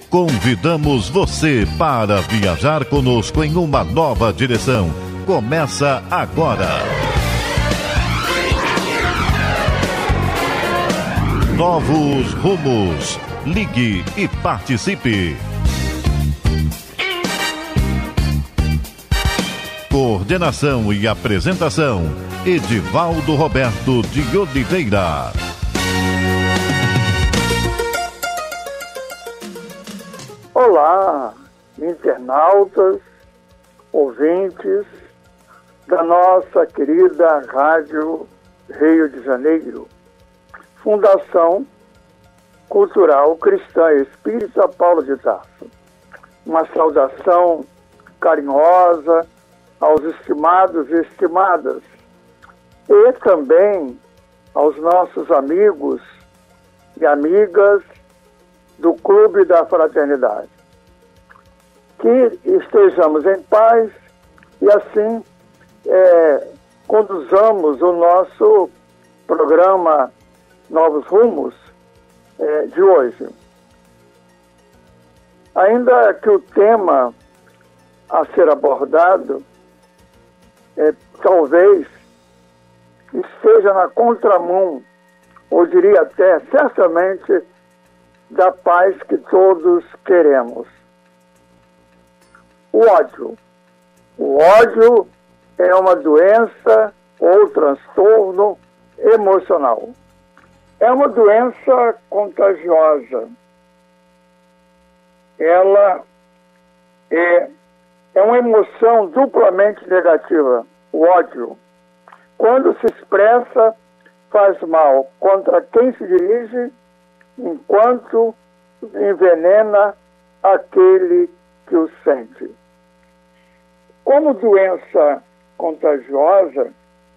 Convidamos você para viajar conosco em uma nova direção. Começa agora. Novos rumos. Ligue e participe. Coordenação e apresentação: Edivaldo Roberto de Oliveira. Olá, internautas, ouvintes da nossa querida Rádio Rio de Janeiro, Fundação Cultural Cristã Espírita Paulo de Tarso. Uma saudação carinhosa aos estimados e estimadas e também aos nossos amigos e amigas do Clube da Fraternidade. Que estejamos em paz e assim conduzamos o nosso programa Novos Rumos de hoje. Ainda que o tema a ser abordado talvez esteja na contramão, ou diria até certamente, da paz que todos queremos. O ódio. O ódio é uma doença ou transtorno emocional. É uma doença contagiosa. Ela é uma emoção duplamente negativa, o ódio. Quando se expressa, faz mal contra quem se dirige, enquanto envenena aquele que o sente. Como doença contagiosa,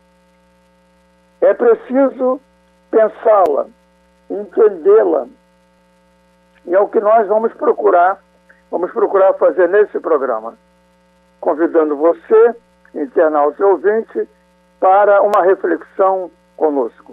é preciso pensá-la, entendê-la. E é o que nós vamos procurar fazer nesse programa, convidando você, internauta e ouvinte, para uma reflexão conosco.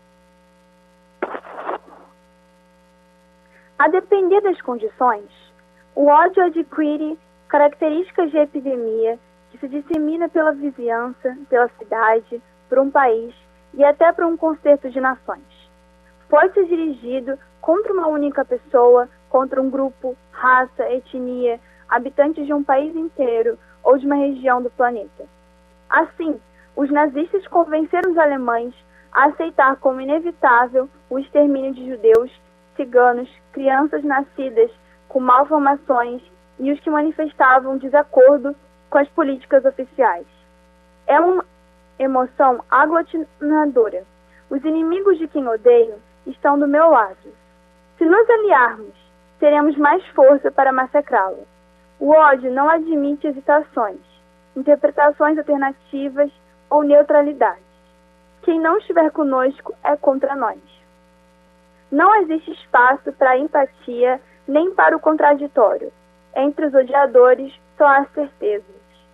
A depender das condições, o ódio adquire características de epidemia que se dissemina pela vizinhança, pela cidade, por um país e até por um concerto de nações. Pode ser dirigido contra uma única pessoa, contra um grupo, raça, etnia, habitantes de um país inteiro ou de uma região do planeta. Assim, os nazistas convenceram os alemães a aceitar como inevitável o extermínio de judeus, ciganos, crianças nascidas com malformações e os que manifestavam desacordo com as políticas oficiais. É uma emoção aglutinadora. Os inimigos de quem odeio estão do meu lado. Se nos aliarmos, teremos mais força para massacrá-lo. O ódio não admite hesitações, interpretações alternativas ou neutralidade. Quem não estiver conosco é contra nós. Não existe espaço para a empatia nem para o contraditório. Entre os odiadores só há certezas.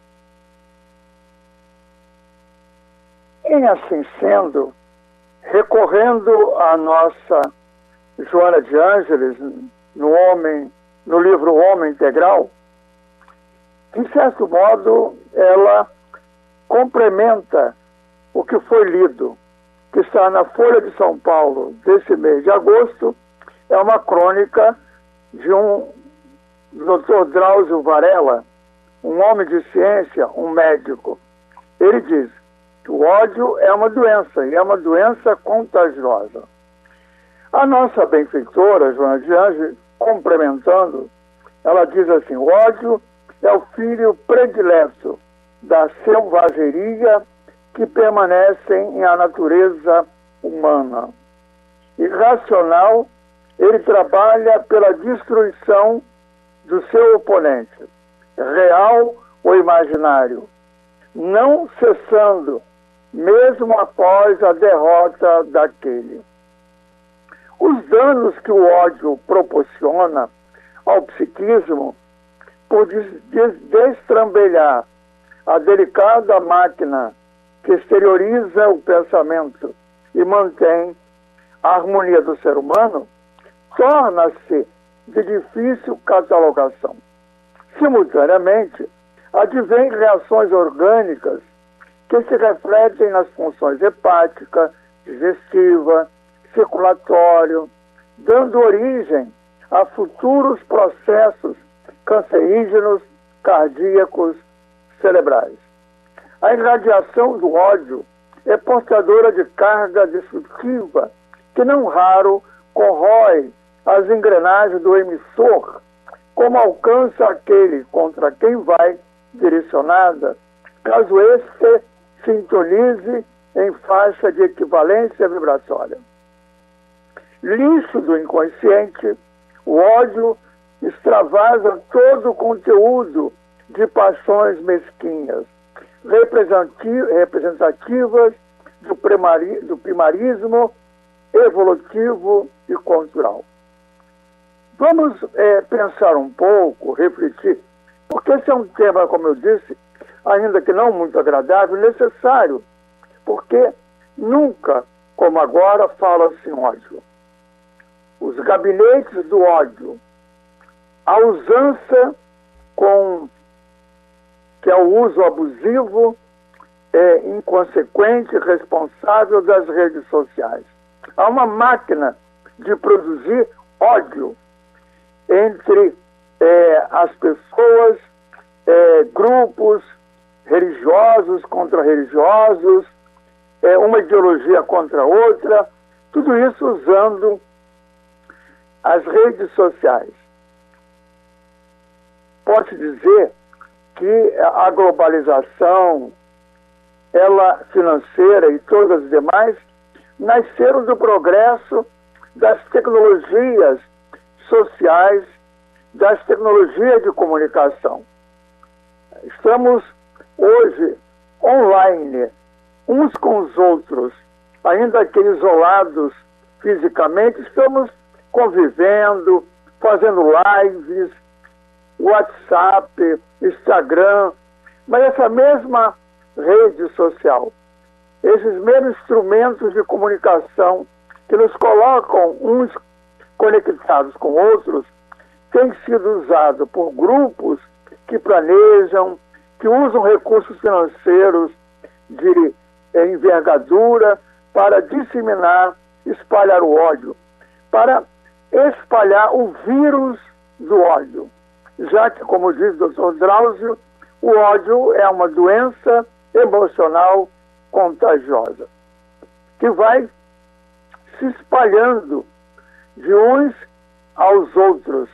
Em assim sendo, recorrendo à nossa Joana de Ângeles, no livro Homem Integral, de certo modo, ela complementa o que foi lido, que está na Folha de São Paulo desse mês de agosto. É uma crônica de um Dr. Drauzio Varela, um homem de ciência, um médico. Ele diz que o ódio é uma doença, e é uma doença contagiosa. A nossa benfeitora, Joana de Ângeles, complementando, ela diz assim: o ódio é o filho predileto da selvageria que permanecem em a natureza humana. Irracional, ele trabalha pela destruição do seu oponente, real ou imaginário, não cessando, mesmo após a derrota daquele. Os danos que o ódio proporciona ao psiquismo, por destrambelhar a delicada máquina que exterioriza o pensamento e mantém a harmonia do ser humano, torna-se de difícil catalogação. Simultaneamente, advêm reações orgânicas que se refletem nas funções hepática, digestiva, circulatório, dando origem a futuros processos cancerígenos, cardíacos, cerebrais. A irradiação do ódio é portadora de carga destrutiva que não raro corrói as engrenagens do emissor, como alcança aquele contra quem vai direcionada, caso este sintonize em faixa de equivalência vibratória. Lixo do inconsciente, o ódio extravasa todo o conteúdo de paixões mesquinhas, representativas do primarismo evolutivo e cultural. Vamos pensar um pouco, refletir, porque esse é um tema, como eu disse, ainda que não muito agradável, necessário, porque nunca, como agora, fala-se em ódio. Os gabinetes do ódio, a usança que é o uso abusivo, inconsequente, responsável das redes sociais. Há uma máquina de produzir ódio entre as pessoas, grupos religiosos contra religiosos, uma ideologia contra outra, tudo isso usando as redes sociais. Pode dizer que a globalização, ela financeira e todas as demais, nasceram do progresso das tecnologias sociais, das tecnologias de comunicação. Estamos hoje online, uns com os outros, ainda que isolados fisicamente, estamos convivendo, fazendo lives, WhatsApp, Instagram, mas essa mesma rede social, esses mesmos instrumentos de comunicação que nos colocam uns conectados com outros, têm sido usados por grupos que planejam, que usam recursos financeiros de envergadura para disseminar, espalhar o ódio, para espalhar o vírus do ódio. Já que, como diz o Dr. Drauzio, o ódio é uma doença emocional contagiosa, que vai se espalhando de uns aos outros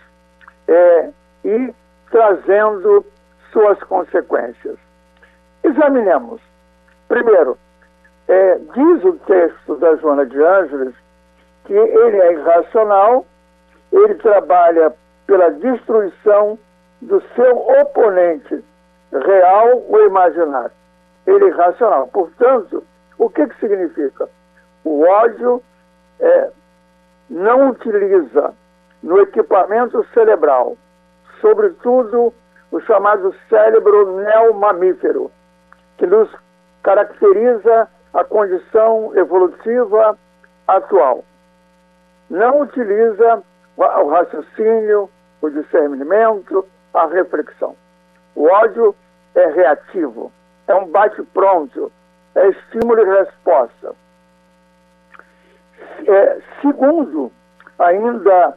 e trazendo suas consequências. Examinemos. Primeiro, diz o texto da Joana de Ângeles que ele é irracional, ele trabalha pela destruição do seu oponente, real ou imaginário. Ele é irracional. Portanto, o que significa? O ódio não utiliza no equipamento cerebral, sobretudo o chamado cérebro neomamífero, que nos caracteriza a condição evolutiva atual. Não utiliza o raciocínio, o discernimento, a reflexão. O ódio é reativo, é um bate-pronto, é estímulo e resposta. Segundo, ainda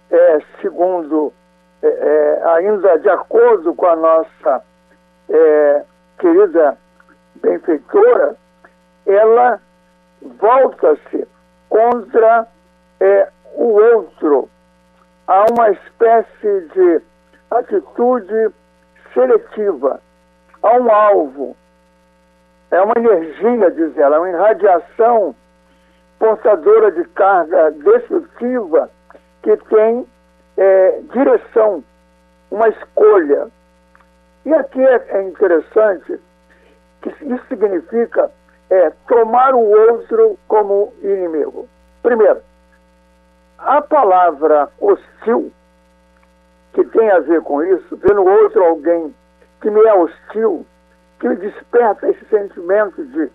de acordo com a nossa querida benfeitora, ela volta-se contra o outro. Há uma espécie de atitude seletiva. Há um alvo. É uma energia, diz ela, uma irradiação portadora de carga destrutiva que tem direção, uma escolha. E aqui é interessante que isso significa tomar o outro como inimigo. Primeiro, a palavra hostil, que tem a ver com isso, ver no outro alguém que me é hostil, que me desperta esse sentimento de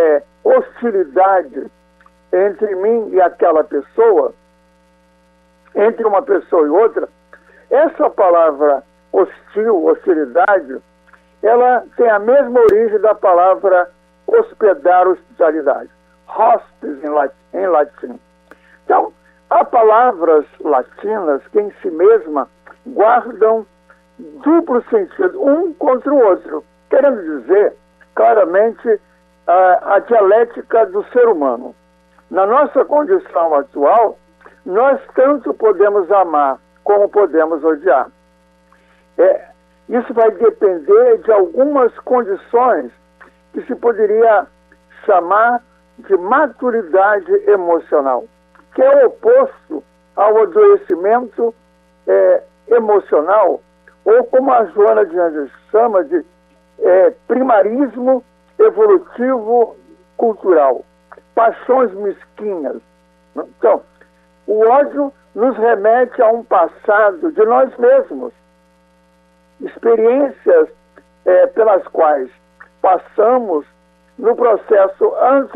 hostilidade entre mim e aquela pessoa, entre uma pessoa e outra, essa palavra hostil, hostilidade, ela tem a mesma origem da palavra hospedar, hospitalidade. Hospes em latim. Então, há palavras latinas que em si mesma guardam duplo sentido, um contra o outro, querendo dizer claramente a dialética do ser humano. Na nossa condição atual, nós tanto podemos amar como podemos odiar. Isso vai depender de algumas condições que se poderia chamar de maturidade emocional, que é o oposto ao adoecimento emocional, ou como a Joana de Anjos chama de primarismo evolutivo cultural, paixões mesquinhas. Então, o ódio nos remete a um passado de nós mesmos, experiências pelas quais passamos no processo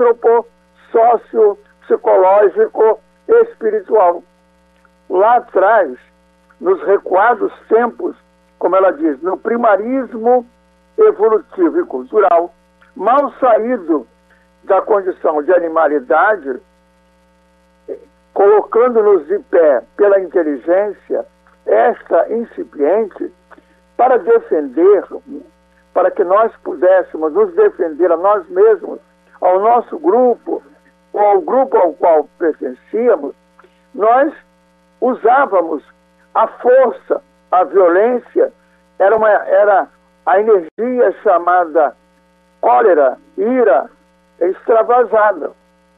antropo-socio-psicológico e espiritual. Lá atrás, nos recuados tempos, como ela diz, no primarismo evolutivo e cultural, mal saído da condição de animalidade, colocando-nos de pé pela inteligência, esta incipiente, para que nós pudéssemos nos defender a nós mesmos, ao nosso grupo, ou ao grupo ao qual pertencíamos, nós usávamos a força, a violência, era a energia chamada cólera, ira, extravasada,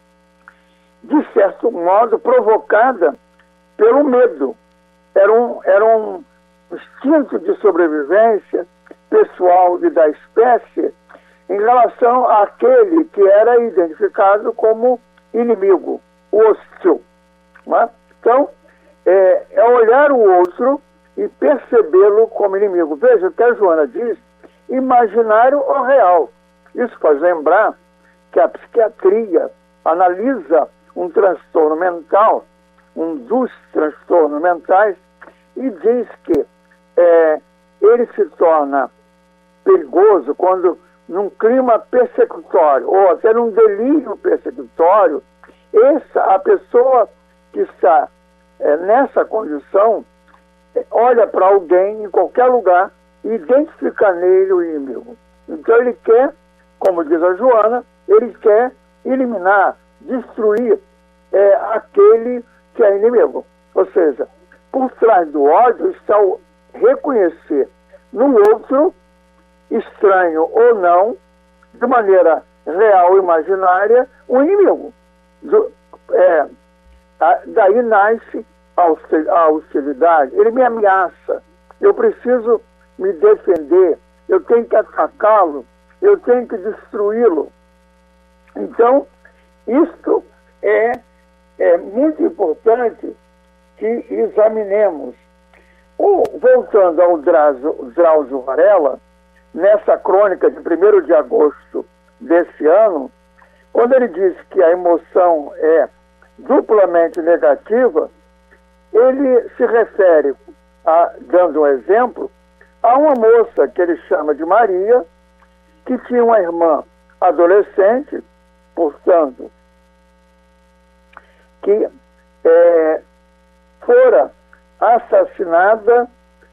de certo modo provocada pelo medo. Era um instinto de sobrevivência pessoal e da espécie em relação àquele que era identificado como inimigo, o hostil. Não é? Então, é olhar o outro e percebê-lo como inimigo. Veja o que a Joana diz, imaginário ou real. Isso faz lembrar que a psiquiatria analisa um transtorno mental, um dos transtornos mentais, e diz que ele se torna perigoso quando, num clima persecutório, ou até num delírio persecutório, a pessoa que está nessa condição olha para alguém em qualquer lugar e identifica nele o inimigo. Então ele quer, como diz a Joana, ele quer eliminar, destruir aquele que é inimigo. Ou seja, por trás do ódio está o reconhecer no outro, estranho ou não, de maneira real ou imaginária, um inimigo. Daí nasce a hostilidade. Ele me ameaça, eu preciso me defender, eu tenho que atacá-lo, eu tenho que destruí-lo. Então, isto é muito importante que examinemos. Voltando ao Drauzio Varela, nessa crônica de 1º de agosto desse ano, quando ele diz que a emoção é duplamente negativa, ele se refere, dando um exemplo, a uma moça que ele chama de Maria, que tinha uma irmã adolescente, portanto, que fora assassinada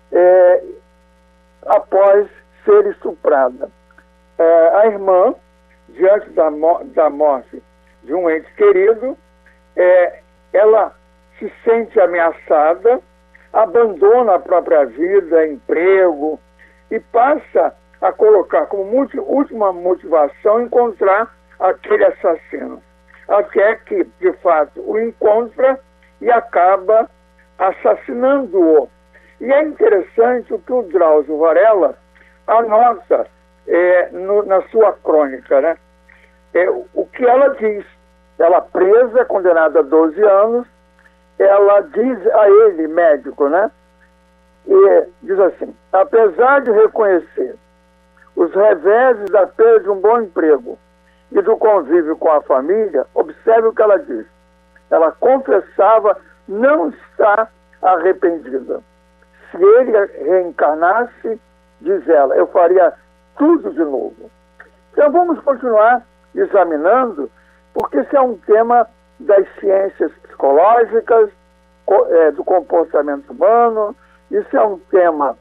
após ser estuprada. A irmã, diante da morte de um ente querido, ela se sente ameaçada, abandona a própria vida, emprego, e passa a colocar como última motivação encontrar aquele assassino. Até que, de fato, o encontra e acaba assassinando-o. E é interessante o que o Drauzio Varela anota na sua crônica, né? O que ela diz. Ela presa, condenada a 12 anos, ela diz a ele, médico, né? E diz assim: apesar de reconhecer os reveses da perda de um bom emprego e do convívio com a família, observe o que ela diz. Ela confessava não estar arrependida. Se ele reencarnasse, diz ela, eu faria tudo de novo. Então vamos continuar examinando, porque esse é um tema das ciências psicológicas, do comportamento humano, isso é um tema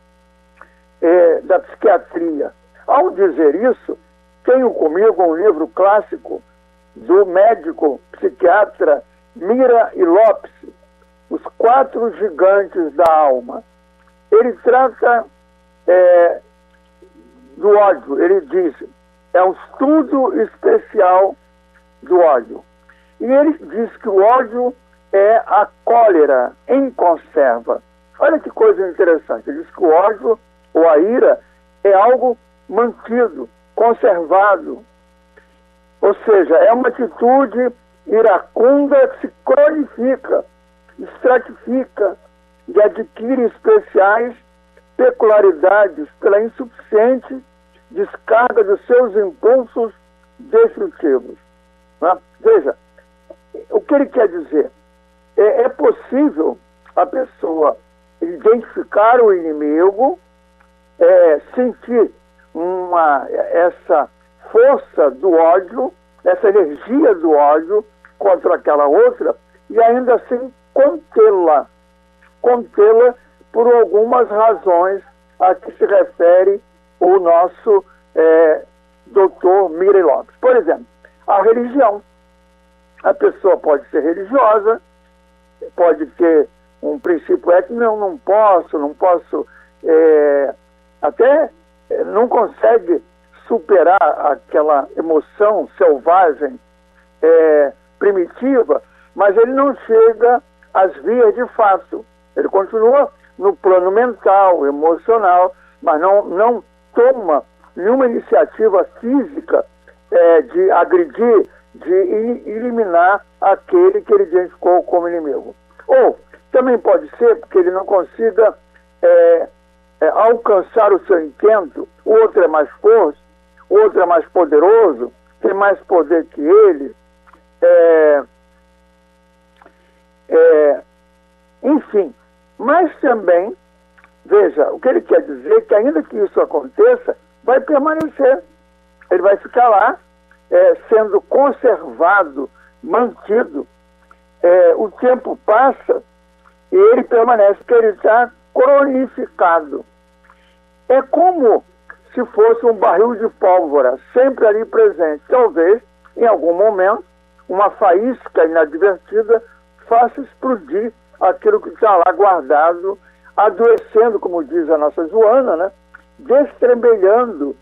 da psiquiatria. Ao dizer isso, tenho comigo um livro clássico do médico psiquiatra Mira e Lopes, Os Quatro Gigantes da Alma. Ele trata do ódio. Ele diz, é um estudo especial do ódio. E ele diz que o ódio é a cólera em conserva. Olha que coisa interessante. Ele diz que o ódio ou a ira é algo mantido, conservado. Ou seja, é uma atitude iracunda que se cronifica, estratifica e adquire especiais peculiaridades pela insuficiente descarga dos seus impulsos destrutivos. Né? Veja, o que ele quer dizer? É possível a pessoa identificar o inimigo, sentir essa força do ódio, essa energia do ódio contra aquela outra e ainda assim contê-la por algumas razões a que se refere o nosso doutor Mira Lopes. Por exemplo, a religião. A pessoa pode ser religiosa, pode ter um princípio ético, não posso, até não consegue superar aquela emoção selvagem, primitiva, mas ele não chega às vias de fato. Ele continua no plano mental, emocional, mas não toma nenhuma iniciativa física de agredir, de eliminar aquele que ele identificou como inimigo. Ou também pode ser porque ele não consiga alcançar o seu intento, o outro é mais forte, o outro é mais poderoso, tem mais poder que ele, enfim. Mas também, veja, o que ele quer dizer é que ainda que isso aconteça, vai permanecer. Ele vai ficar lá, sendo conservado, mantido. O tempo passa e ele permanece, porque ele está cronificado. É como se fosse um barril de pólvora, sempre ali presente. Talvez, em algum momento, uma faísca inadvertida faça explodir aquilo que está lá guardado, adoecendo, como diz a nossa Joana, né? Destrembelhando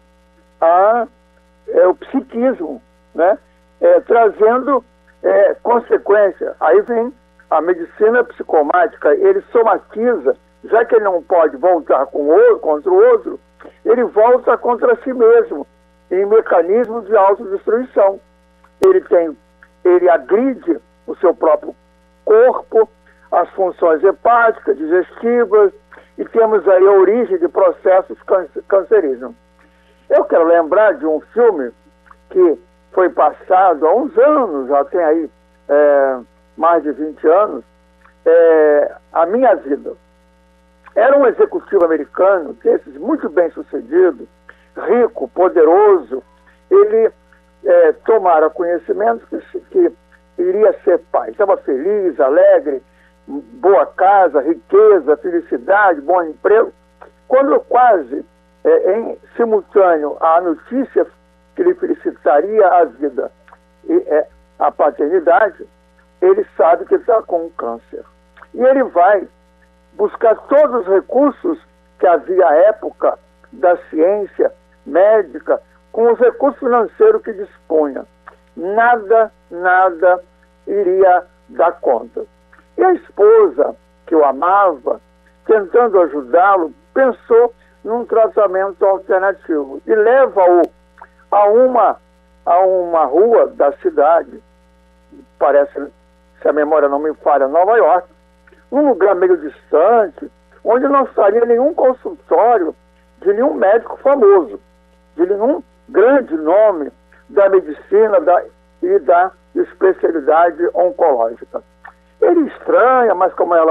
o psiquismo, né? Trazendo consequência. Aí vem a medicina psicomática, ele somatiza, já que ele não pode voltar contra o outro, ele volta contra si mesmo, em mecanismo de autodestruição. Ele agride o seu próprio corpo, as funções hepáticas, digestivas, e temos aí a origem de processos cancerígenos. Eu quero lembrar de um filme que foi passado há uns anos, já tem aí mais de 20 anos, A Minha Vida. Era um executivo americano, desses muito bem sucedido, rico, poderoso. Ele tomara conhecimento que iria ser pai. Estava feliz, alegre, boa casa, riqueza, felicidade, bom emprego. Quando quase, em simultâneo, a notícia que lhe felicitaria a vida e a paternidade, ele sabe que está com um câncer. E ele vai buscar todos os recursos que havia à época da ciência médica, com os recursos financeiros que dispunha. Nada iria dar conta. E a esposa, que o amava, tentando ajudá-lo, pensou num tratamento alternativo e leva-o a uma rua da cidade, parece, se a memória não me falha, Nova York, num lugar meio distante, onde não estaria nenhum consultório de nenhum médico famoso, de nenhum grande nome da medicina e da especialidade oncológica. Ele estranha, mas como ela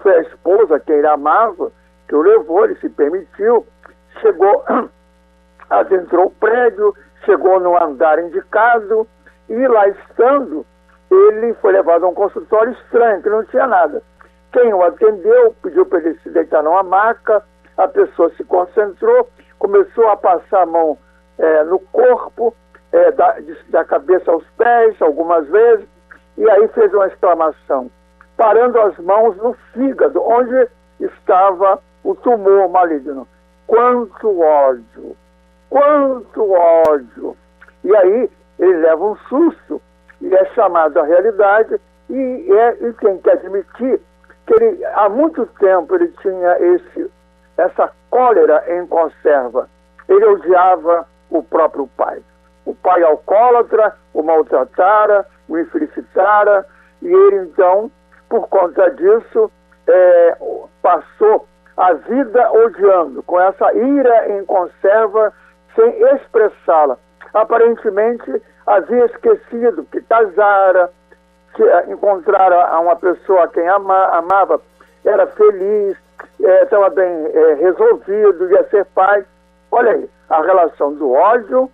foi a esposa que ele amava, que o levou, ele se permitiu, chegou, adentrou o prédio, chegou no andar indicado, e lá estando, ele foi levado a um consultório estranho, que não tinha nada. Quem o atendeu pediu para ele se deitar numa maca, a pessoa se concentrou, começou a passar a mão no corpo, da cabeça aos pés, algumas vezes, e aí fez uma exclamação, parando as mãos no fígado, onde estava o tumor maligno. Quanto ódio! Quanto ódio! E aí ele leva um susto e é chamado à realidade, e tem que admitir que ele, há muito tempo ele tinha essa cólera em conserva. Ele odiava o próprio pai. O pai alcoólatra o maltratara, o infelicitara, e ele então, por conta disso, passou a vida odiando, com essa ira em conserva, sem expressá-la. Aparentemente havia esquecido que casara, que encontrara uma pessoa a quem amava, era feliz, estava bem resolvido, ia ser pai. Olha aí, a relação do ódio,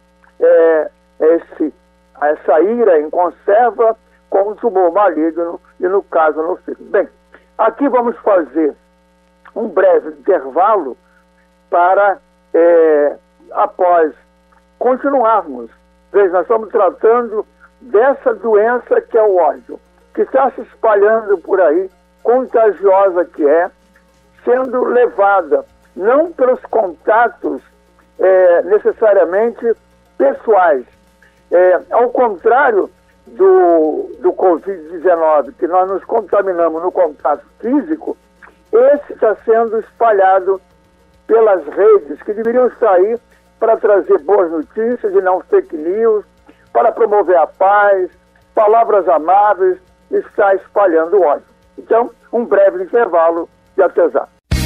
essa ira em conserva com o tumor maligno e, no caso, no fígado. Bem, aqui vamos fazer um breve intervalo para, após continuarmos. Veja, nós estamos tratando dessa doença que é o ódio, que está se espalhando por aí, contagiosa que é, sendo levada não pelos contatos necessariamente pessoais. Ao contrário do Covid-19, que nós nos contaminamos no contato físico, esse está sendo espalhado pelas redes, que deveriam estar aí para trazer boas notícias e não fake news, para promover a paz, palavras amáveis, está espalhando o ódio. Então, um breve intervalo e até já.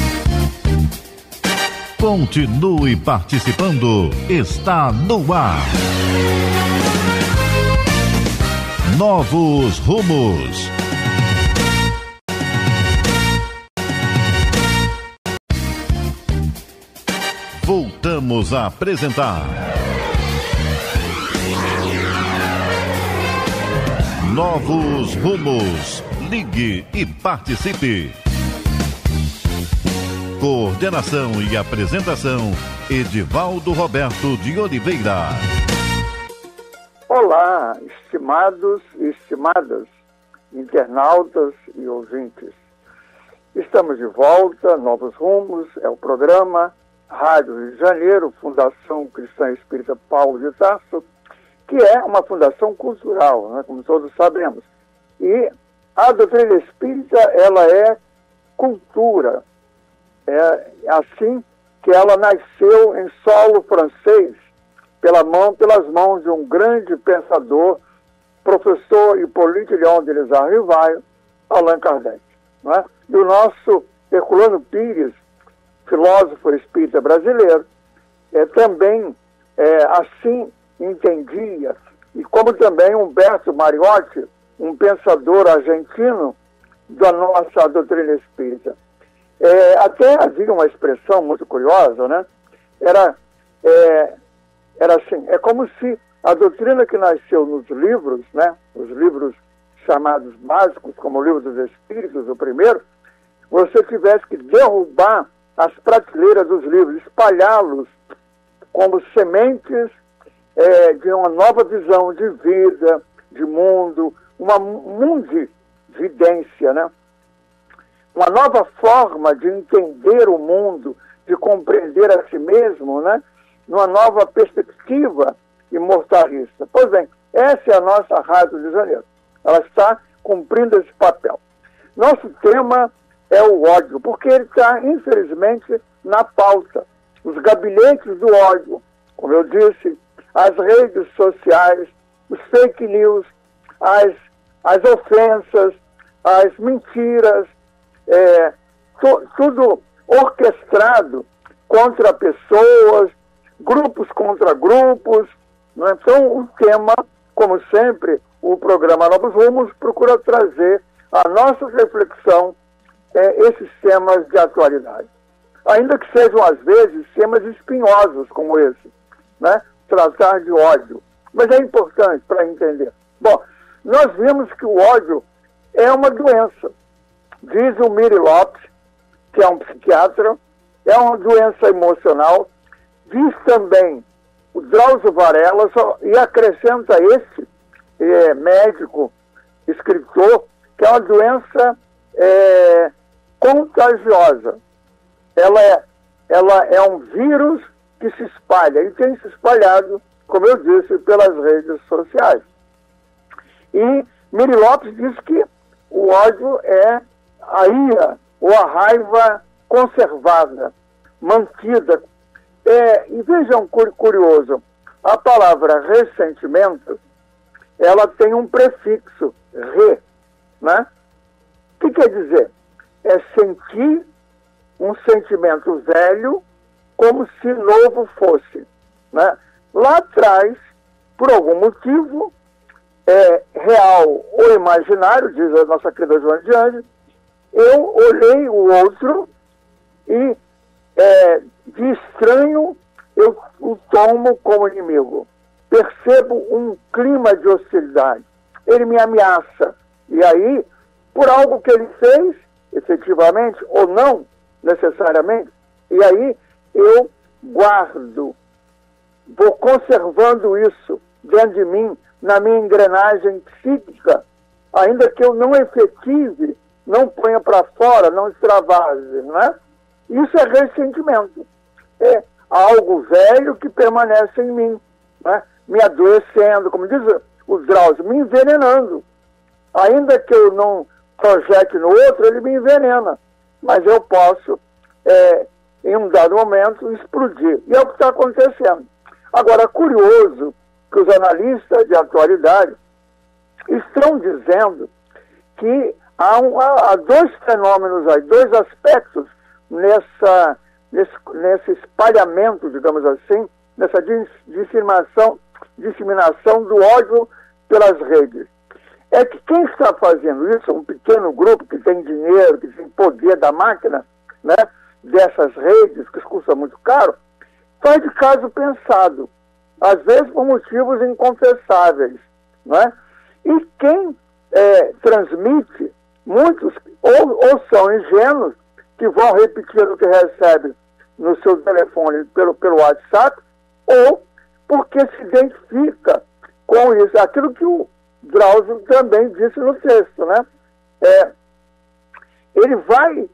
Continue participando. Está no ar. Novos rumos. Voltamos a apresentar Novos Rumos. Ligue e participe. Coordenação e apresentação, Edivaldo Roberto de Oliveira. Olá, estimados e estimadas, internautas e ouvintes. Estamos de volta, Novos Rumos, é o programa Rádio Rio de Janeiro, Fundação Cristã Espírita Paulo de Tarso, que é uma fundação cultural, né, como todos sabemos. E a doutrina espírita, ela é cultura. É assim que ela nasceu em solo francês, pelas mãos de um grande pensador, professor Hippolyte Léon Denis Rivaio, Allan Kardec. Não é? E o nosso Herculano Pires, filósofo espírita brasileiro, também assim entendia, e como também Humberto Mariotti, um pensador argentino da nossa doutrina espírita. Até havia uma expressão muito curiosa, né? Era assim, é como se a doutrina que nasceu nos livros, né? Os livros chamados básicos, como o Livro dos Espíritos, o primeiro, você tivesse que derrubar as prateleiras dos livros, espalhá-los como sementes de uma nova visão de vida, de mundo, uma mundividência, né? Uma nova forma de entender o mundo, de compreender a si mesmo, né? Numa nova perspectiva imortalista. Pois bem, essa é a nossa Rádio de Janeiro. Ela está cumprindo esse papel. Nosso tema é o ódio, porque ele está, infelizmente, na pauta. Os gabinetes do ódio, como eu disse, as redes sociais, os fake news, as ofensas, as mentiras, tudo orquestrado contra pessoas, grupos contra grupos. Não é? Então, o tema, como sempre, o programa Novos Rumos procura trazer a nossa reflexão esses temas de atualidade. Ainda que sejam, às vezes, temas espinhosos como esse, né? Tratar de ódio. Mas é importante para entender. Bom, nós vimos que o ódio é uma doença. Diz o Miri Lopes, que é um psiquiatra, é uma doença emocional. Diz também o Drauzio Varela, e acrescenta esse médico, escritor, que é uma doença contagiosa. Ela é um vírus que se espalha, e tem se espalhado, como eu disse, pelas redes sociais. E Miri Lopes diz que o ódio é a ira ou a raiva conservada, mantida. E vejam, curioso, a palavra ressentimento, ela tem um prefixo, re, né? O que quer dizer? É sentir um sentimento velho como se novo fosse, né? Lá atrás, por algum motivo, real ou imaginário, diz a nossa querida Joana de Anjos, eu olhei o outro e de estranho eu o tomo como inimigo. Percebo um clima de hostilidade. Ele me ameaça. E aí, por algo que ele fez, efetivamente, ou não necessariamente, e aí eu guardo, vou conservando isso dentro de mim, na minha engrenagem psíquica, ainda que eu não efetive, não ponha para fora, não extravase, né? Isso é ressentimento. É algo velho que permanece em mim, né? Me adoecendo, como diz o Drauzio, me envenenando. Ainda que eu não projete no outro, ele me envenena. Mas eu posso, em um dado momento, explodir. E é o que está acontecendo. Agora, curioso que os analistas de atualidade estão dizendo que há dois fenômenos aí, dois aspectos nesse espalhamento, digamos assim, nessa disseminação do ódio pelas redes. É que quem está fazendo isso, um pequeno grupo que tem dinheiro, que tem poder da máquina, né, dessas redes, que custa muito caro, faz de caso pensado, às vezes por motivos inconfessáveis, né? E quem transmite, muitos ou são ingênuos, que vão repetir o que recebe no seu telefone pelo WhatsApp, ou porque se identifica com isso. Aquilo que o Drauzio também disse no texto, né? Ele vai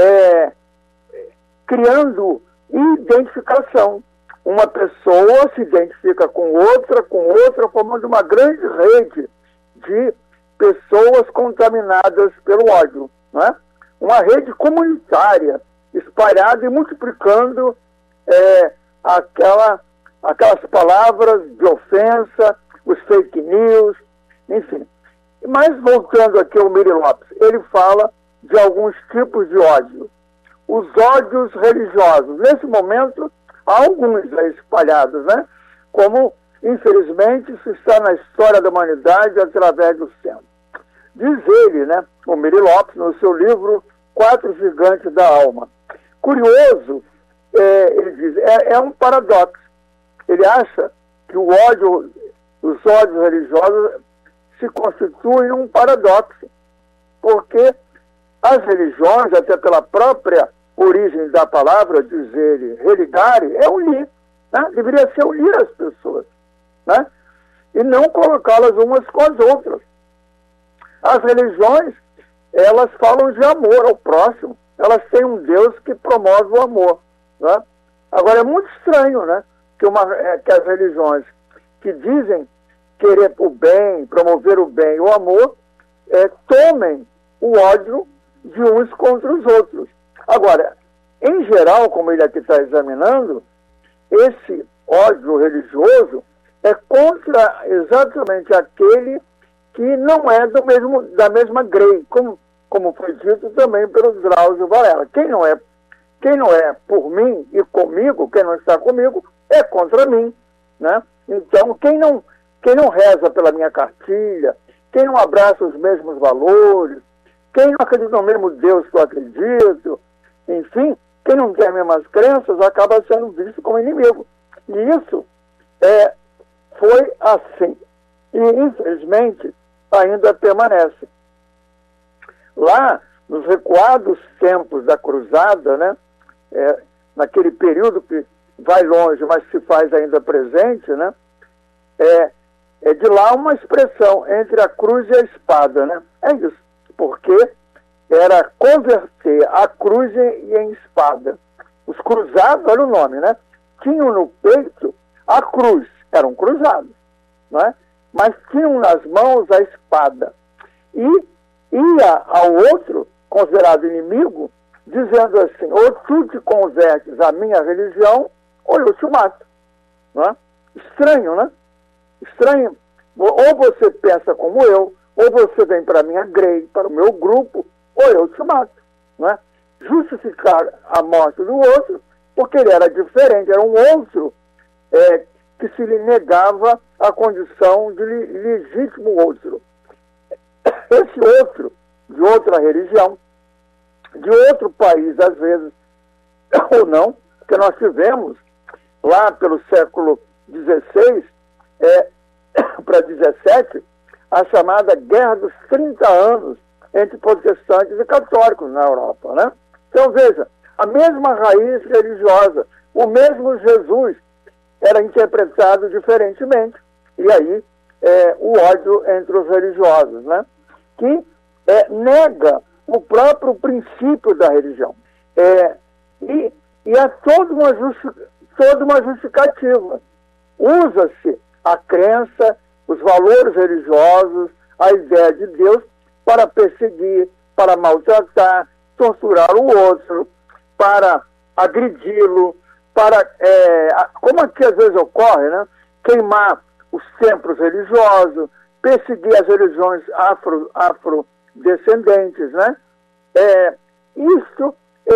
criando identificação. Uma pessoa se identifica com outra, formando uma grande rede de pessoas contaminadas pelo ódio, né? Uma rede comunitária, espalhada e multiplicando aquelas palavras de ofensa, os fake news, enfim. Mas voltando aqui ao Miri Lopes, ele fala de alguns tipos de ódio. Os ódios religiosos. Nesse momento, há alguns espalhados, né? Como, infelizmente, isso está na história da humanidade através dos tempos. Diz ele, né, o Miri Lopes, no seu livro 4 Gigantes da Alma. Curioso, ele diz, é um paradoxo. Ele acha que os ódios religiosos se constituem um paradoxo, porque as religiões, até pela própria origem da palavra, diz ele, religare, é unir, né? Deveria ser unir as pessoas, né? E não colocá-las umas com as outras. As religiões, elas falam de amor ao próximo, elas têm um Deus que promove o amor, né? Agora, é muito estranho, né, que as religiões que dizem querer o bem, promover o bem e o amor, tomem o ódio de uns contra os outros. Agora, em geral, como ele aqui está examinando, esse ódio religioso é contra exatamente aquele que não é da mesma grei, como foi dito também pelo Drauzio Varela. Quem não é por mim e comigo, quem não está comigo, é contra mim, né? Então, quem não reza pela minha cartilha, quem não abraça os mesmos valores, Quem não acredita no mesmo Deus que eu acredito, enfim, quem não tem as mesmas crenças acaba sendo visto como inimigo. E isso foi assim. E, infelizmente, ainda permanece. Lá, nos recuados tempos da cruzada, né, naquele período que vai longe, mas se faz ainda presente, né, é de lá uma expressão entre a cruz e a espada, né? É isso, porque era converter a cruz em espada. Os cruzados, olha o nome, né? Tinham no peito a cruz, eram cruzados, né? Mas tinham nas mãos a espada. E ia ao outro, considerado inimigo, dizendo assim: ou tu te convertes à minha religião, ou eu te mato. Né? Estranho, né? Estranho. Ou você pensa como eu, ou você vem para a minha grade, para o meu grupo, ou eu te mato. Né? Justificar a morte do outro, porque ele era diferente, era um outro que se lhe negava a condição de legítimo outro. Esse outro, de outra religião, de outro país, às vezes, ou não, porque nós tivemos, lá pelo século XVI para XVII, a chamada Guerra dos 30 Anos entre protestantes e católicos na Europa, né? Então, veja, a mesma raiz religiosa, o mesmo Jesus era interpretado diferentemente. E aí, o ódio entre os religiosos, né? Que nega o próprio princípio da religião. E há toda uma justificativa. Usa-se a crença, os valores religiosos, a ideia de Deus para perseguir, para maltratar, torturar o outro, para agredi-lo, para, como aqui às vezes ocorre, né? Queimar os templos religiosos, perseguir as religiões afrodescendentes, né? Isso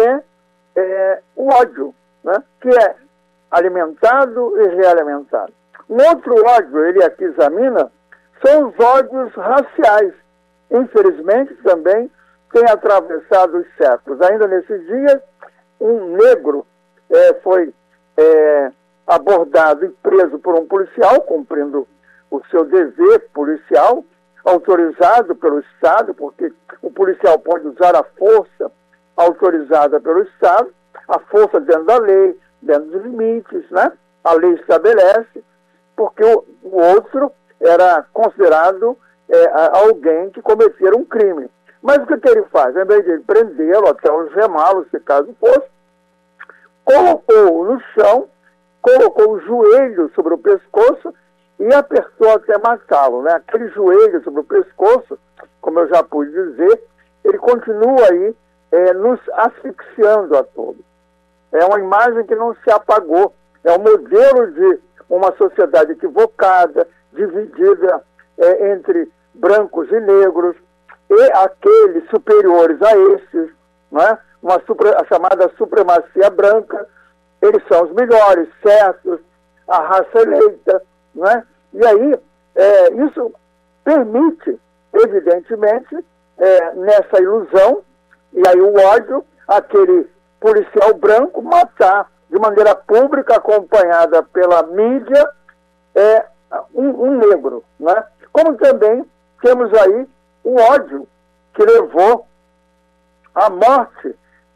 é o ódio, né? Que é alimentado e realimentado. Um outro ódio, ele aqui examina, são os ódios raciais. Infelizmente, também tem atravessado os séculos. Ainda nesses dias, um negro foi abordado e preso por um policial, cumprindo o seu dever policial, autorizado pelo Estado, porque o policial pode usar a força autorizada pelo Estado, a força dentro da lei, dentro dos limites, né? A lei estabelece, porque o outro era considerado alguém que cometera um crime. Mas o que ele faz? Em vez de prendê-lo até algemá-lo, se caso fosse, colocou-o no chão, colocou o joelho sobre o pescoço e apertou até matá-lo, né? Aquele joelho sobre o pescoço, como eu já pude dizer, ele continua aí nos asfixiando a todos. É uma imagem que não se apagou. É um modelo de uma sociedade equivocada, dividida entre brancos e negros, e aqueles superiores a esses, né? A chamada supremacia branca, eles são os melhores, certos, a raça eleita, né? E aí, isso permite, evidentemente, nessa ilusão, e aí o ódio, aquele policial branco matar de maneira pública, acompanhada pela mídia, um negro, né? Como também temos aí o ódio que levou à morte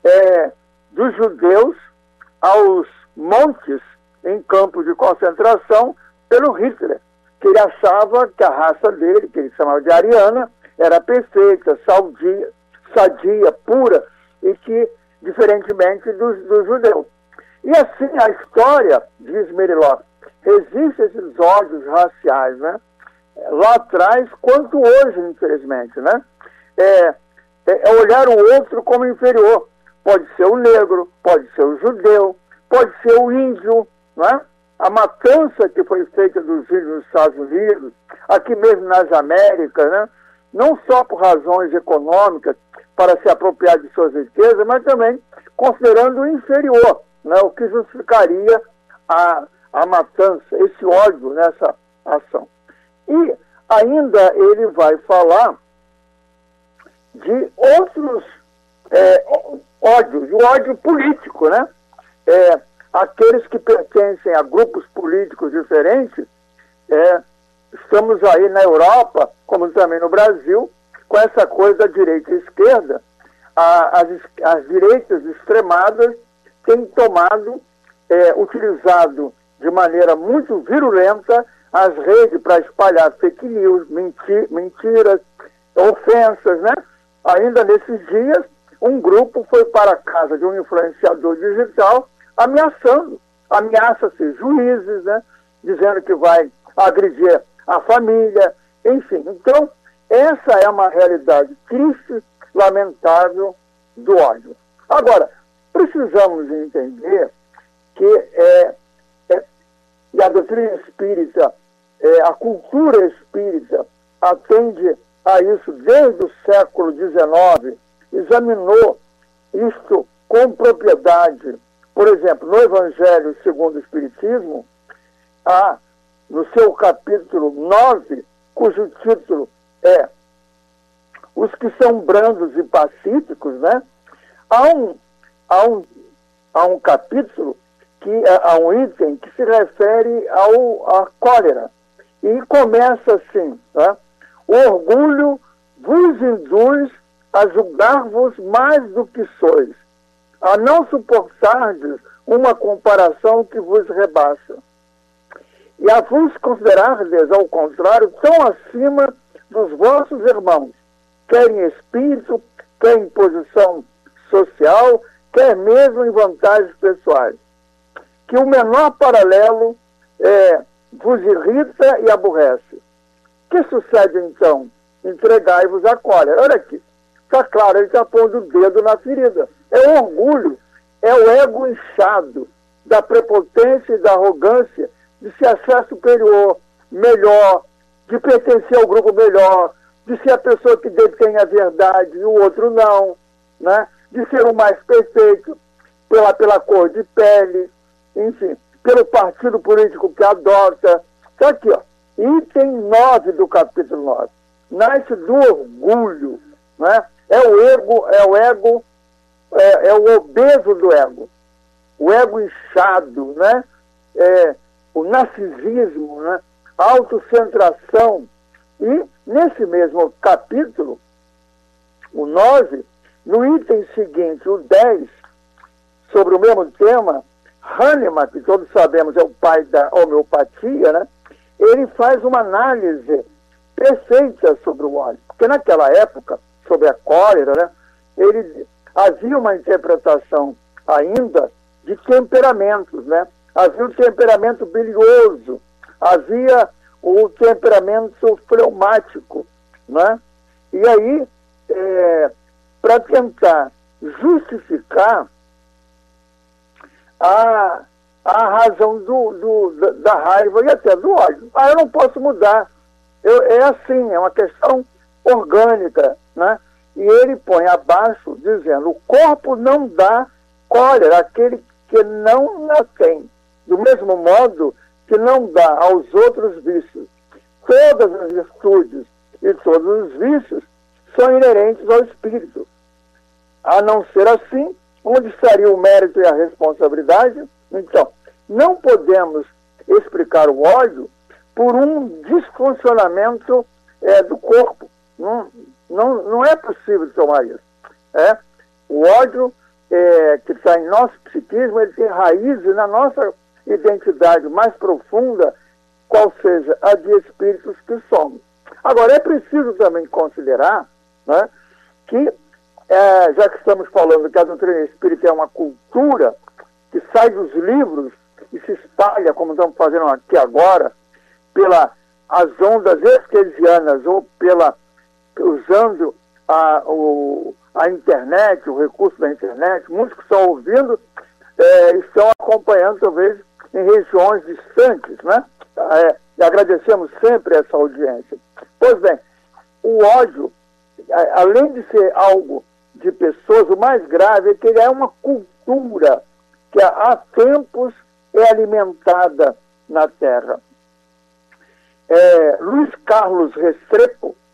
dos judeus aos montes em campos de concentração pelo Hitler, que ele achava que a raça dele, que ele chamava de ariana, era perfeita, sadia, pura, e que, diferentemente dos judeus. E assim a história, diz Meriló, resiste a esses ódios raciais, né? Lá atrás, quanto hoje, infelizmente, né? Olhar o outro como inferior. Pode ser o negro, pode ser o judeu, pode ser o índio, né? A matança que foi feita dos índios nos Estados Unidos, aqui mesmo nas Américas, né? Não só por razões econômicas, para se apropriar de suas riquezas, mas também considerando o inferior, né? O que justificaria a matança, esse ódio nessa ação. E ainda ele vai falar de outros ódios, o ódio político, né? Aqueles que pertencem a grupos políticos diferentes, estamos aí na Europa, como também no Brasil, com essa coisa da direita e esquerda. As direitas extremadas têm tomado, utilizado de maneira muito virulenta as redes para espalhar fake news, mentiras, ofensas, né? Ainda nesses dias, um grupo foi para a casa de um influenciador digital ameaça-se juízes, né? Dizendo que vai agredir a família, enfim. Então, essa é uma realidade triste, lamentável do ódio. Agora, precisamos entender que e a doutrina espírita, a cultura espírita atende a isso desde o século XIX, examinou isto com propriedade. Por exemplo, no Evangelho segundo o Espiritismo, há no seu capítulo 9, cujo título é Os que são brandos e pacíficos, né? Há um capítulo, há um item que se refere à cólera. E começa assim, né? O orgulho vos induz a julgar-vos mais do que sois, a não suportardes uma comparação que vos rebaixa, e a vos considerardes, ao contrário, tão acima dos vossos irmãos, quer em espírito, quer em posição social, quer mesmo em vantagens pessoais, que o menor paralelo vos irrita e aborrece. Que sucede então? Entregai-vos à cólera. Olha aqui, está claro, ele está pondo o dedo na ferida. É o orgulho, é o ego inchado da prepotência e da arrogância de se achar superior, melhor, de pertencer ao grupo melhor, de ser a pessoa que detém a verdade e o outro não, né? De ser o mais perfeito pela cor de pele, enfim, pelo partido político que adota. Está aqui, ó, item 9 do capítulo 9. Nasce do orgulho, né? É o obeso do ego, o ego inchado, né? O narcisismo, né? A autocentração. E nesse mesmo capítulo, o 9, no item seguinte, o 10, sobre o mesmo tema, Hahnemann, que todos sabemos é o pai da homeopatia, né? Ele faz uma análise perfeita sobre o ódio. Porque naquela época, sobre a cólera, né? Havia uma interpretação ainda de temperamentos, né? Havia o temperamento bilioso, havia o temperamento fleumático, né? E aí, para tentar justificar a razão da raiva e até do ódio. Eu não posso mudar. É assim, é uma questão orgânica, né? E ele põe abaixo, dizendo, o corpo não dá cólera àquele que não a tem. Do mesmo modo que não dá aos outros vícios. Todas as virtudes e todos os vícios são inerentes ao espírito. A não ser assim, onde estaria o mérito e a responsabilidade? Então, não podemos explicar o ódio por um disfuncionamento do corpo. Não é possível tomar isso. O ódio que está em nosso psiquismo, ele tem raízes na nossa identidade mais profunda, qual seja a de espíritos que somos. Agora, é preciso também considerar, né, que, já que estamos falando que a doutrina espírita é uma cultura que sai dos livros e se espalha, como estamos fazendo aqui agora, pelas ondas esquerdianas ou usando a internet, o recurso da internet, muitos que estão ouvindo estão acompanhando, talvez, em regiões distantes, né? E agradecemos sempre essa audiência. Pois bem, o ódio, além de ser algo de pessoas, o mais grave é que ele é uma cultura que há tempos é alimentada na Terra. Luiz Carlos Restrepo,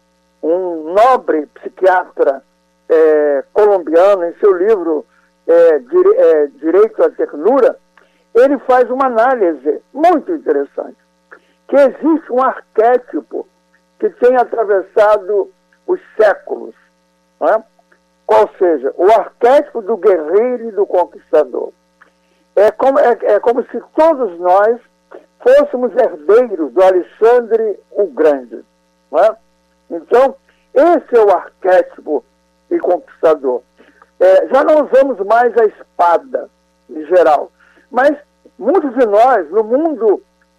um nobre psiquiatra colombiano, em seu livro Direito à Ternura, ele faz uma análise muito interessante, que existe um arquétipo que tem atravessado os séculos, né? Qual seja, o arquétipo do guerreiro e do conquistador. É como se todos nós fôssemos herdeiros do Alexandre o Grande, né? Então, esse é o arquétipo e conquistador. Já não usamos mais a espada, em geral, mas muitos de nós, no mundo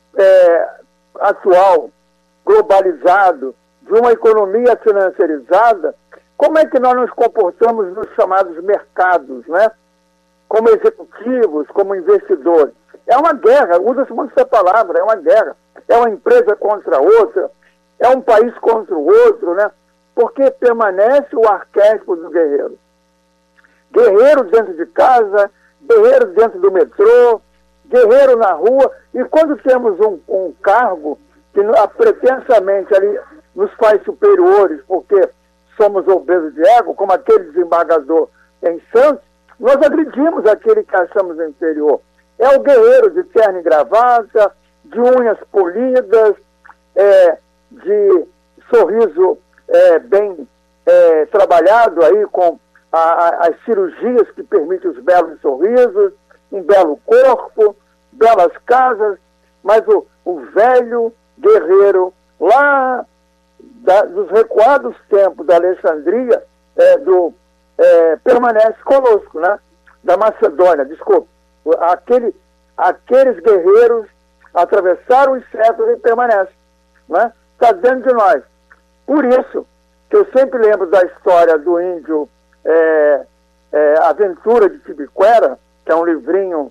atual, globalizado, de uma economia financiarizada, como é que nós nos comportamos nos chamados mercados, né? Como executivos, como investidores? É uma guerra, usa-se muito essa palavra, é uma guerra. É uma empresa contra a outra, é um país contra o outro, né? Porque permanece o arquétipo do guerreiro. Guerreiro dentro de casa, guerreiro dentro do metrô, guerreiro na rua, e quando temos um cargo que pretensamente ali nos faz superiores, porque somos obesos de ego, como aquele desembargador em Santos, nós agredimos aquele que achamos inferior. É o guerreiro de terno e gravata, de unhas polidas, de sorriso bem trabalhado aí com as cirurgias que permitem os belos sorrisos, um belo corpo, belas casas, mas o velho guerreiro lá dos recuados tempos da Alexandria permanece conosco, né? Da Macedônia, desculpa. Aqueles guerreiros atravessaram os séculos e permanecem, né? Está dentro de nós. Por isso que eu sempre lembro da história do índio Aventura de Tibiquera, que é um livrinho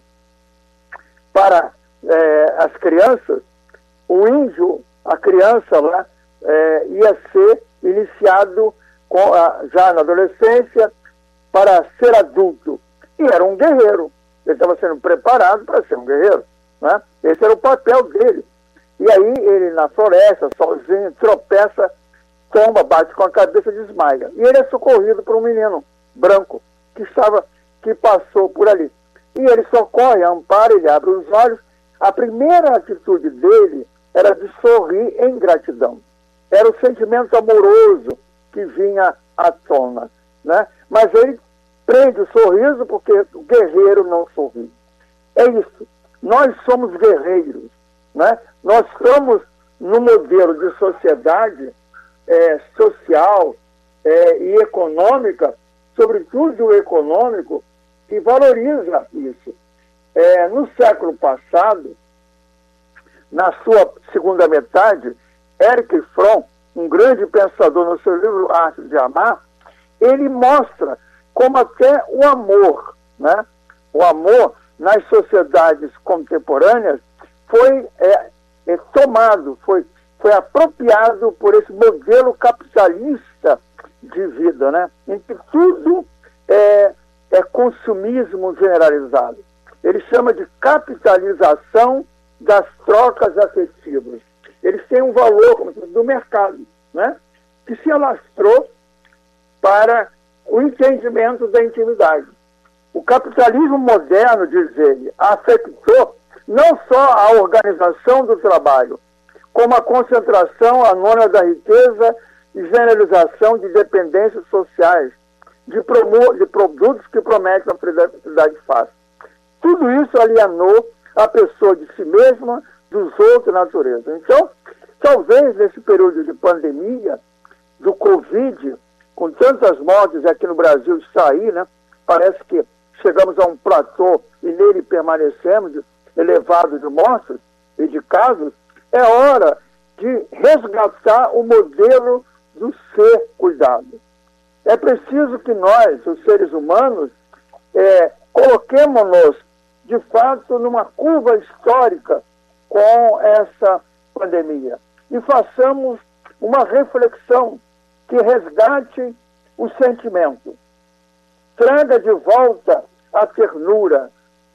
para as crianças. O índio, a criança lá, ia ser iniciado já na adolescência para ser adulto. E era um guerreiro. Ele estava sendo preparado para ser um guerreiro, né? Esse era o papel dele. E aí ele na floresta, sozinho, tropeça, tomba, bate com a cabeça e desmaia. E ele é socorrido por um menino branco que passou por ali. E ele socorre, ampara, ele abre os olhos. A primeira atitude dele era de sorrir em gratidão. Era o sentimento amoroso que vinha à tona, né? Mas ele prende o sorriso porque o guerreiro não sorri. É isso. Nós somos guerreiros, né? Nós estamos no modelo de sociedade social e econômica, sobretudo o econômico, que valoriza isso. No século passado, na sua segunda metade, Erich Fromm, um grande pensador no seu livro Arte de Amar, ele mostra como até o amor, né? O amor nas sociedades contemporâneas foi tomado, foi apropriado por esse modelo capitalista de vida, né? Em que tudo é consumismo generalizado. Ele chama de capitalização das trocas afetivas. Eles têm um valor, como do mercado, né? Que se alastrou para o entendimento da intimidade. O capitalismo moderno, diz ele, afetou não só a organização do trabalho, como a concentração anônima da riqueza e generalização de dependências sociais, de produtos que prometem uma felicidade fácil. Tudo isso alienou a pessoa de si mesma, dos outros, da natureza. Então, talvez nesse período de pandemia, do Covid, com tantas mortes aqui no Brasil está aí, né? Parece que chegamos a um platô e nele permanecemos, elevado de mortes e de casos. É hora de resgatar o modelo do ser cuidado. É preciso que nós, os seres humanos, coloquemos-nos, de fato, numa curva histórica com essa pandemia e façamos uma reflexão que resgate o sentimento, traga de volta a ternura,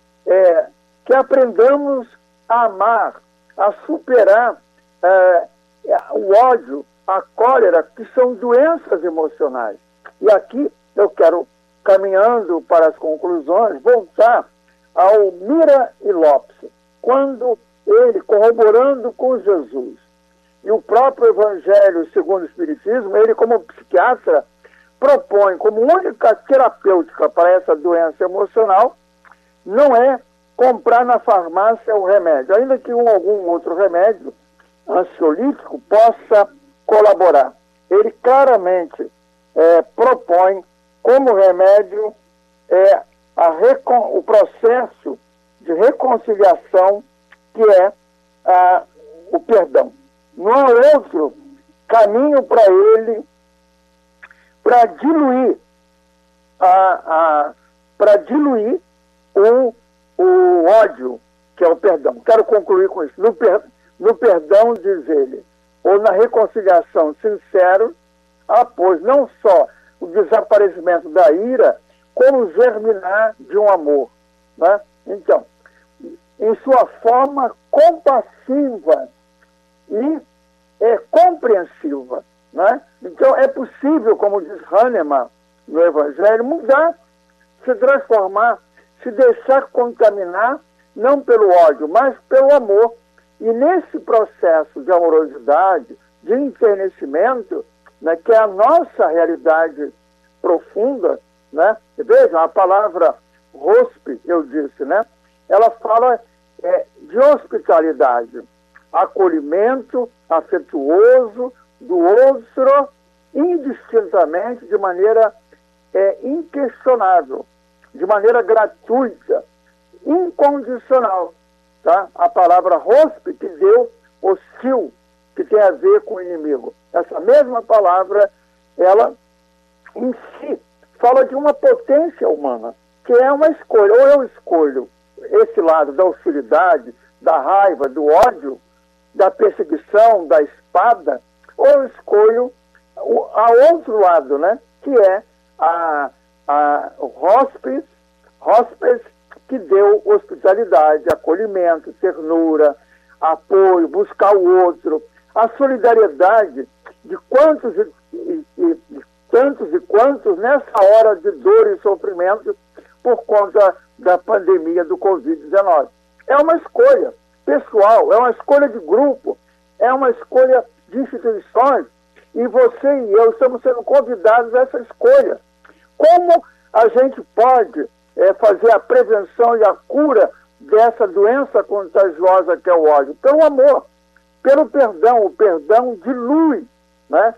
que aprendamos a amar, a superar o ódio, a cólera, que são doenças emocionais. E aqui eu quero, caminhando para as conclusões, voltar ao Mira e Lopes, quando ele, corroborando com Jesus, e o próprio Evangelho segundo o Espiritismo, ele como psiquiatra, propõe como única terapêutica para essa doença emocional, não é comprar na farmácia o remédio, ainda que algum outro remédio ansiolítico possa colaborar. Ele claramente propõe como remédio o processo de reconciliação, que é o perdão. Não há outro caminho para ele para diluir o ódio, que é o perdão. Quero concluir com isso. No perdão, diz ele, ou na reconciliação sincera, após não só o desaparecimento da ira, como o germinar de um amor. Né? Então, em sua forma compassiva e compreensiva. Né? Então, é possível, como diz Hahnemann no Evangelho, mudar, se transformar, se deixar contaminar, não pelo ódio, mas pelo amor. E nesse processo de amorosidade, de enternecimento, né, que é a nossa realidade profunda, né? Vejam, a palavra hospe, eu disse, né? Ela fala de hospitalidade, acolhimento afetuoso do outro, indistintamente, de maneira inquestionável, de maneira gratuita, incondicional. Tá? A palavra hospe, que deu hostil, que tem a ver com o inimigo. Essa mesma palavra, ela em si fala de uma potência humana, que é uma escolha. Ou eu escolho esse lado da hostilidade, da raiva, do ódio, da perseguição, da espada, ou eu escolho a outro lado, né? Que é o hóspede, que deu hospitalidade, acolhimento, ternura, apoio, buscar o outro, a solidariedade de quantos e quantos nessa hora de dor e sofrimento por conta da pandemia do Covid-19. É uma escolha pessoal, é uma escolha de grupo, é uma escolha de instituições, e você e eu estamos sendo convidados a essa escolha. Como a gente pode fazer a prevenção e a cura dessa doença contagiosa que é o ódio? Pelo amor, pelo perdão. O perdão dilui, né,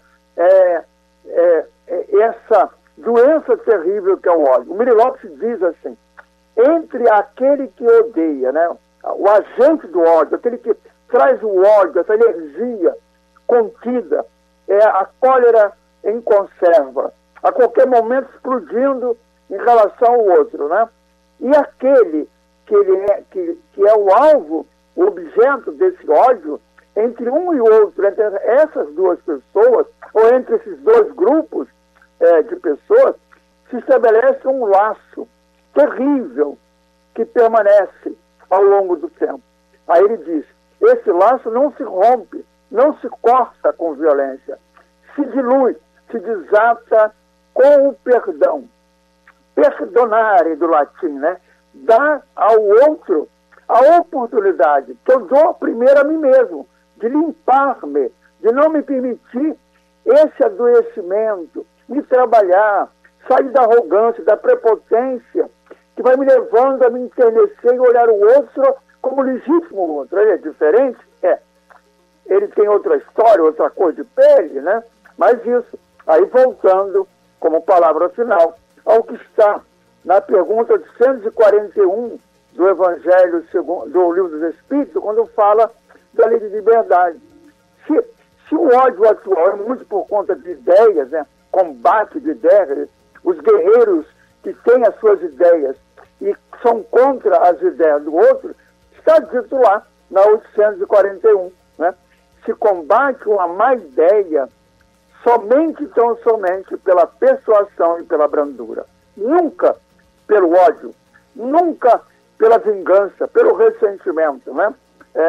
essa doença terrível que é o ódio. O Mira e Lopes diz assim: entre aquele que odeia, né, o agente do ódio, aquele que traz o ódio, essa energia contida, é a cólera em conserva, a qualquer momento explodindo em relação ao outro, né? E aquele que é o alvo, o objeto desse ódio, entre um e outro, entre essas duas pessoas, ou entre esses dois grupos de pessoas, se estabelece um laço terrível que permanece ao longo do tempo. Aí ele diz: esse laço não se rompe, não se corta com violência, se dilui, se desata com o perdão. Perdonare, do latim, né? Dar ao outro a oportunidade que eu dou primeiro a mim mesmo, de limpar-me, de não me permitir esse adoecimento, de trabalhar, sair da arrogância, da prepotência, que vai me levando a me enternecer e olhar o outro como legítimo outro. Ele é diferente? Ele tem outra história, outra cor de pele, né? Mas isso, aí voltando como palavra final ao que está na pergunta 141 do Evangelho do Livro dos Espíritos, quando fala da lei de liberdade. Se o ódio atual é muito por conta de ideias, né, combate de ideias, os guerreiros que têm as suas ideias e são contra as ideias do outro, está dito lá na 841, né? Se combate uma má ideia somente, tão somente pela persuasão e pela brandura. Nunca pelo ódio, nunca pela vingança, pelo ressentimento, né?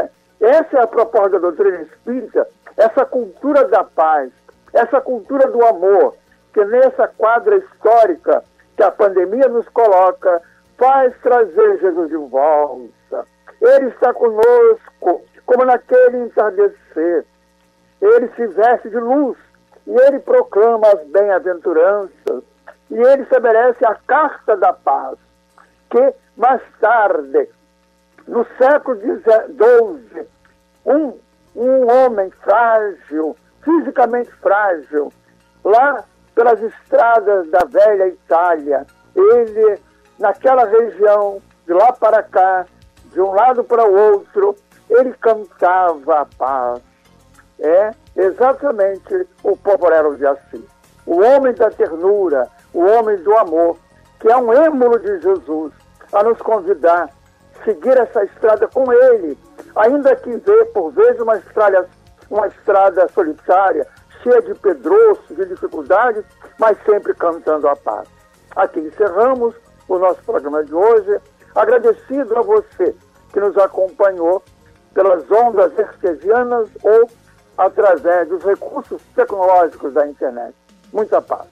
Essa é a proposta da doutrina espírita, essa cultura da paz, essa cultura do amor, que nessa quadra histórica que a pandemia nos coloca, faz trazer Jesus de volta. Ele está conosco, como naquele entardecer. Ele se veste de luz e ele proclama as bem-aventuranças. E ele estabelece a Carta da Paz, que mais tarde, no século XII, um homem frágil, fisicamente frágil, lá pelas estradas da velha Itália, ele, naquela região, de lá para cá, de um lado para o outro, ele cantava a paz. É exatamente o Povorello de Assis, o homem da ternura, o homem do amor, que é um êmulo de Jesus, a nos convidar a seguir essa estrada com ele, ainda que vê, por vezes, uma estrada solitária, cheia de pedroços, de dificuldades, mas sempre cantando a paz. Aqui encerramos o nosso programa de hoje, agradecido a você que nos acompanhou pelas ondas hertzianas ou através dos recursos tecnológicos da internet. Muita paz.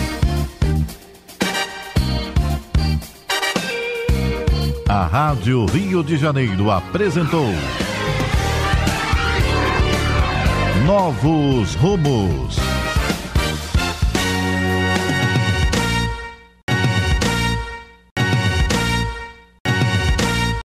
A Rádio Rio de Janeiro apresentou Novos Rumos.